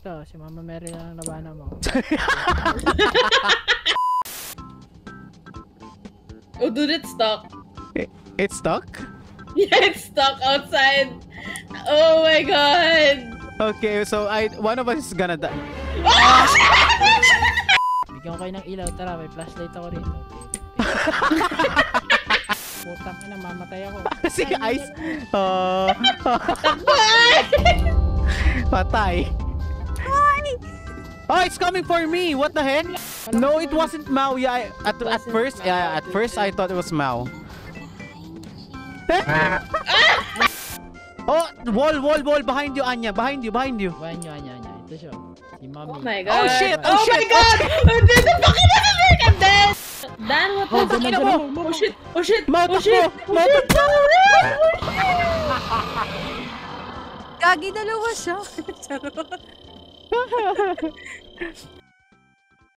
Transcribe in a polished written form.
dito. Si Mama Mary lang ang nabana mo. Oh, dude, it's stuck. It's stuck? Yeah, it's stuck outside. Oh my god. Okay, so one of us is gonna die. Bigyan ko kayo ng ilaw. Tara, may flashlight ako rito. Putang ina, mamatay ako. Si Ice. Patay. Oh, it's coming for me. What the heck? No, it wasn't Mao. Yeah, at first I thought it was Mao. Oh, wall behind you, Anya. Behind you. Bahan nyo, Anya. Ito siya. Si Mommy. Oh my god. Oh shit! Oh my god! This is fucking epic! I'm dead! Dan, what the fuck? Oh shit! Oh shit! Oh shit! Gagi, dalawa siya. Charot.